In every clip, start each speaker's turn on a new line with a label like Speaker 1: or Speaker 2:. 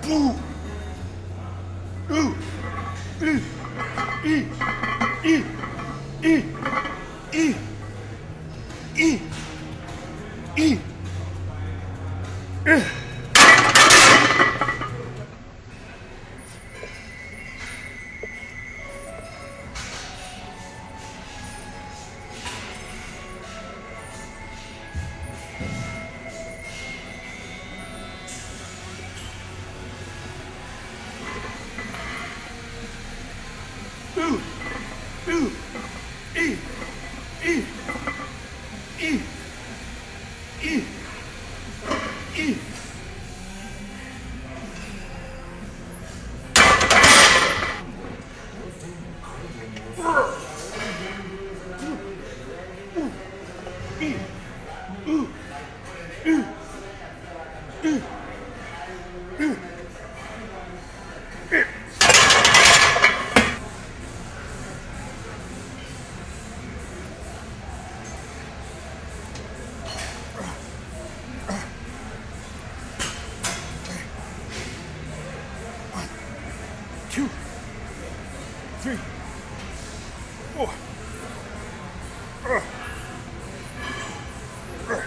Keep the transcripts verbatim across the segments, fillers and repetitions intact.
Speaker 1: Two, three, four. Uh. Uh.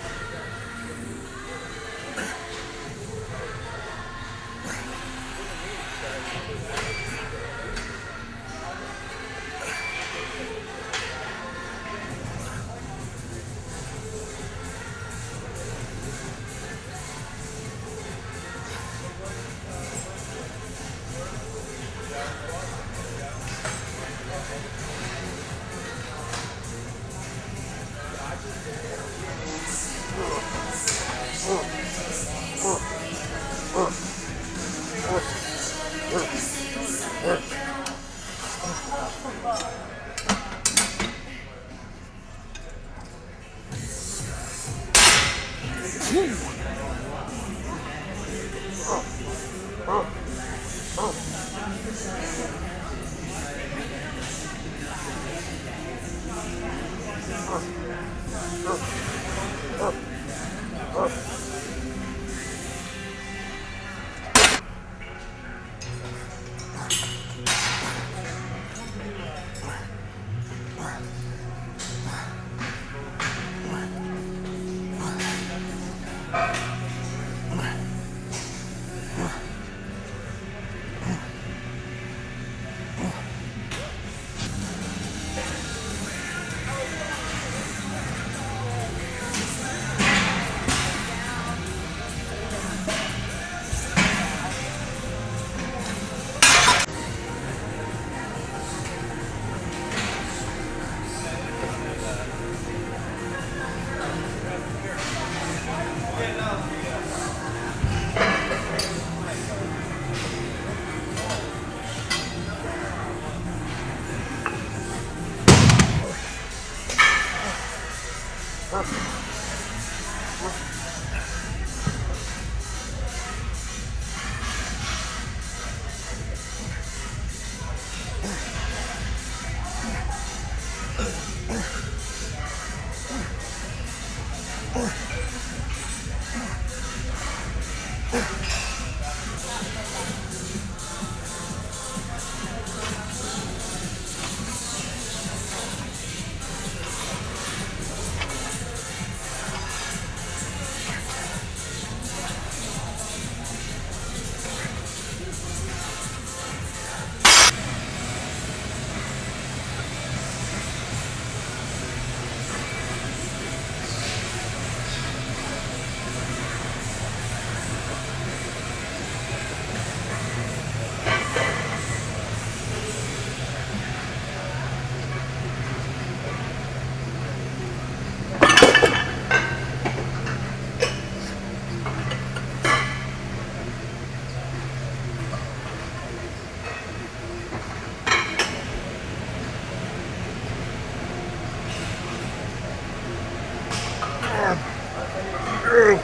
Speaker 1: Two,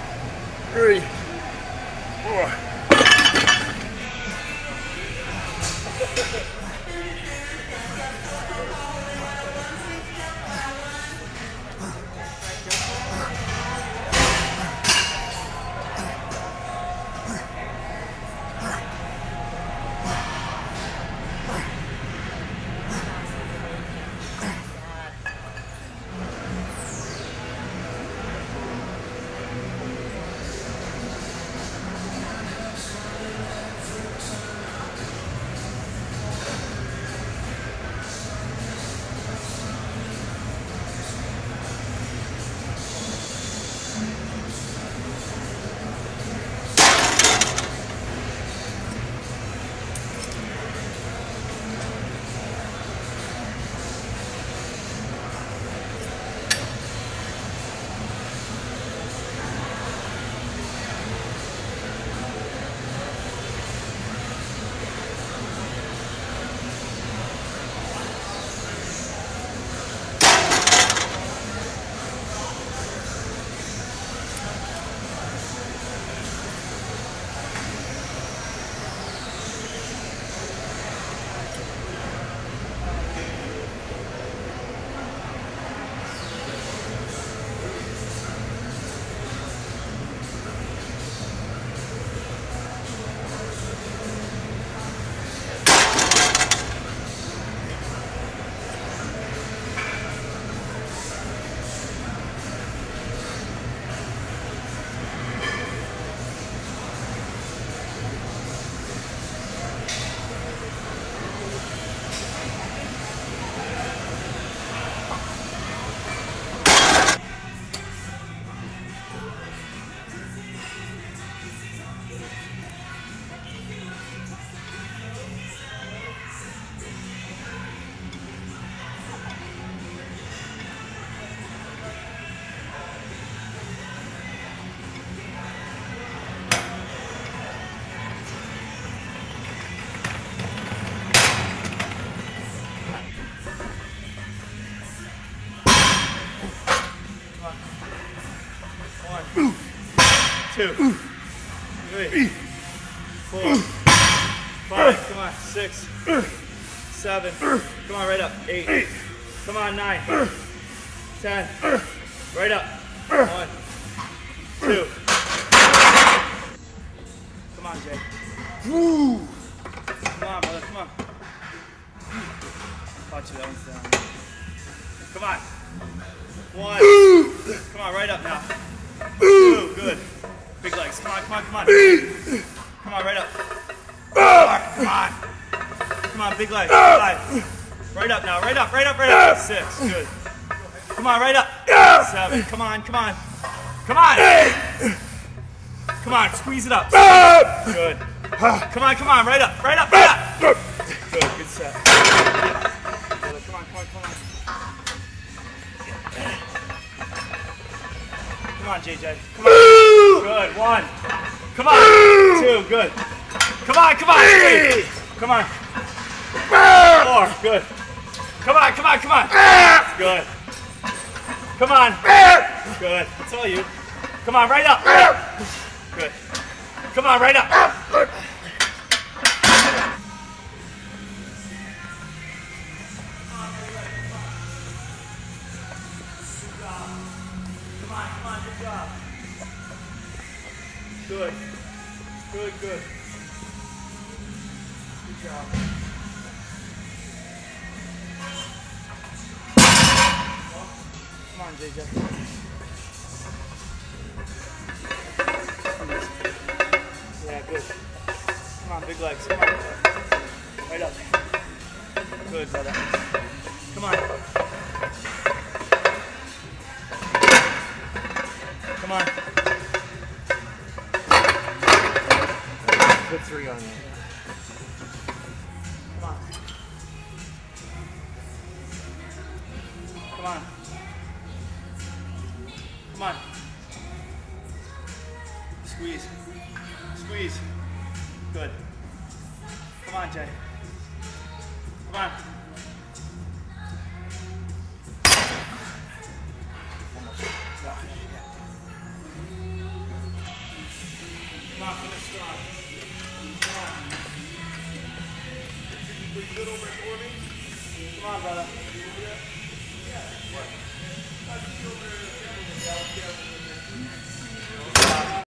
Speaker 1: three, four.
Speaker 2: two, three, four, five, come on, six, seven, come on, right up, eight, come on, nine, ten, right up, one, two, come on, Jay, come on, brother, come on, caught you, that one's down, come on, one, come on, right up now, two, good, big legs, come on, come on, come on, come on, right up, four, come on, come on, big legs, five, right up now, right up, right up, right up, six, good, come on, right up, seven, come on, come on, come on, come on, squeeze it up, good, come on, come on, right up, right up, right up, good, good set, come on, come on, come on, come on, J J, come on, good, one, come on, two, good, come on, come on, three, come on, four, good, come on, come on, come on, good, come on, good, that's all you, come on, right up, good, come on, right up, good, good, good, good job. Come on, J J. Yeah, good. Come on, big legs. Come on. Right up. Good, brother. Come on. Come on.
Speaker 1: Put three on you.
Speaker 2: Come on. Come on. Come on. Squeeze. Squeeze. Good. Come on, Jay. Come on. Come on, finish strong. Come on. Good over for me. Come on, brother.